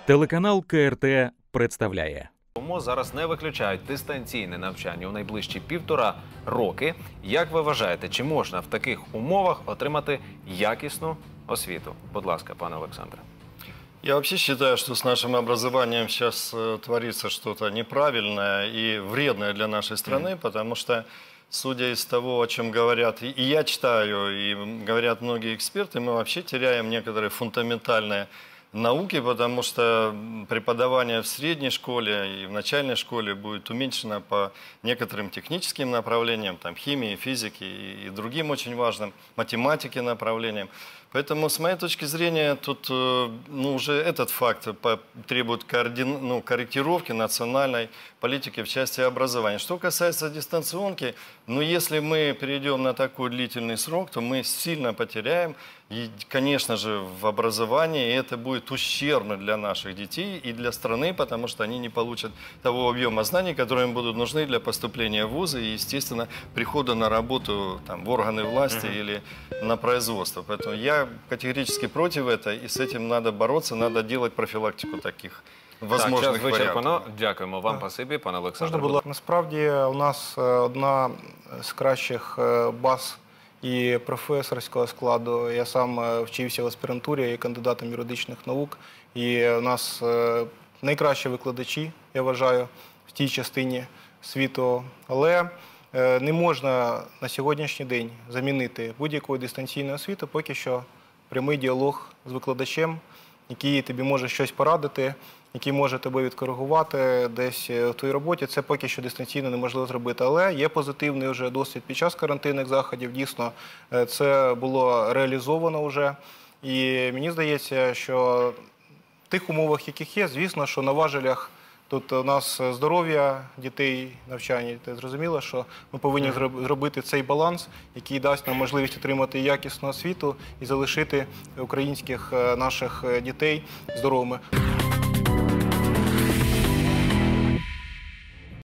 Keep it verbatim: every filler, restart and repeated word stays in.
Телеканал Ка Ер Те представляє. Тому зараз не виключають дистанційне навчання у найближчі півтора роки. Як ви вважаєте, чи можна в таких умовах отримати якісну освіту? Будь ласка, пане Олександре. Я вообще считаю, что с нашим образованием сейчас творится что-то неправильное и вредное для нашей страны, потому что, судя из того, о чем говорят, и я читаю, и говорят многие эксперты, мы вообще теряем некоторые фундаментальные науки, потому что преподавание в средней школе и в начальной школе будет уменьшено по некоторым техническим направлениям, там, химии, физики и другим очень важным, математике направлениям. Поэтому, с моей точки зрения, тут ну, уже этот факт требует координ... ну, корректировки национальной политики в части образования. Что касается дистанционки, ну, если мы перейдем на такой длительный срок, то мы сильно потеряем, и, конечно же, в образовании, и это будет ущербно для наших детей и для страны, потому что они не получат того объема знаний, которые им будут нужны для поступления в вузы и, естественно, прихода на работу там, в органы власти mm-hmm. или на производство. Поэтому я категорически против этого, и с этим надо бороться, надо делать профилактику таких возможних так, варіантів. Дякуємо вам, пасибі, пане Олександре. Можна було? Насправді, у нас одна з кращих баз і професорського складу. Я сам вчився в аспірантурі, і кандидатом юридичних наук. І у нас найкращі викладачі, я вважаю, в тій частині світу. Але не можна на сьогоднішній день замінити будь-якої дистанційної освіти, поки що прямий діалог з викладачем, який тобі може щось порадити, який може тебе відкоригувати десь в твоїй роботі. Це поки що дистанційно неможливо зробити. Але є позитивний вже досвід під час карантинних заходів. Дійсно, це було реалізовано вже. І мені здається, що в тих умовах, яких є, звісно, що на важелях тут у нас здоров'я дітей, навчання дітей. Зрозуміло, що ми повинні зробити цей баланс, який дасть нам можливість отримати якісну освіту і залишити українських наших дітей здоровими.